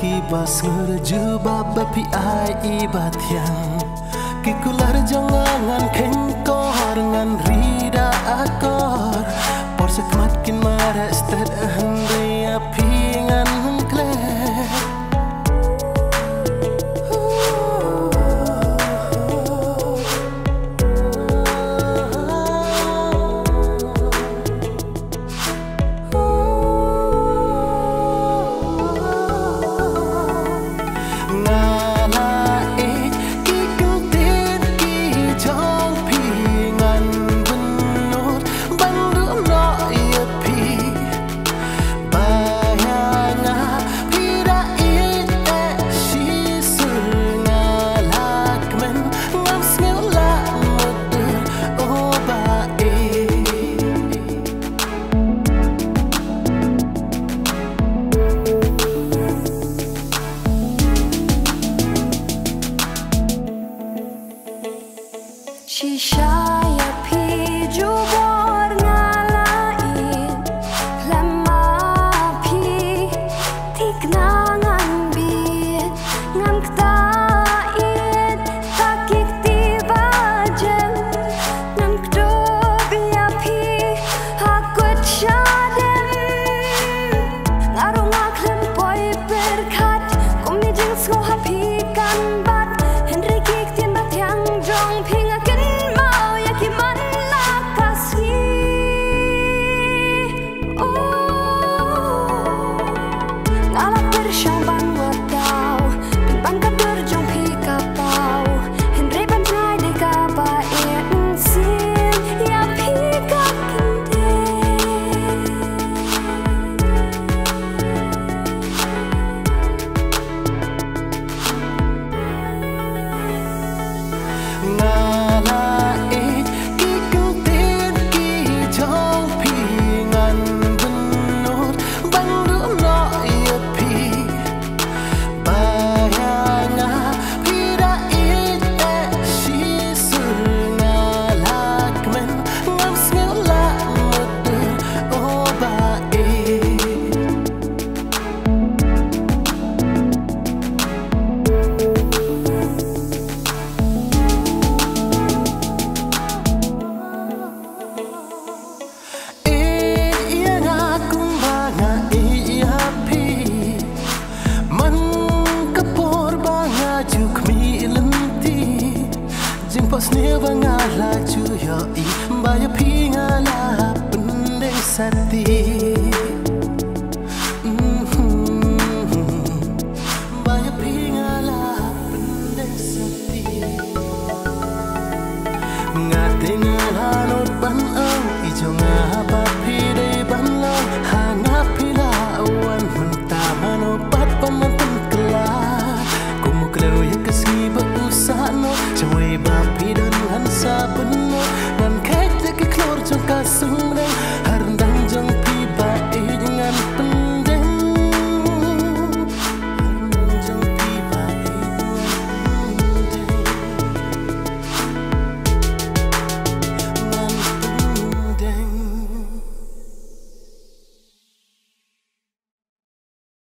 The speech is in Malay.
bas ngerju babapi ai ibat yang kikular jangan kengkor ngan rida akor por sekmatkin mara stad hande api ngan klek Shishaya pi jubor ngalain lama pi tiknangan bit ngan ktain takik tiba jem ngan kdobia pi hakut syadem ngarung aklem poi berkat kumni jeng sko hapi kan bat Henry kik tien bat yang jong ping akan Pas ni bangala cuyo I Baya pingala pendeng sati Baya pingala pendeng sati Ngatingala not ban au Ijo ngapa pide ban lau Hanga pila awan mentama no pat pamantan kelak Kumukleo ya kesngi beusano Cewek bapi dan hansa penuh Dan kait lagi keluar jangka sumreng Harendang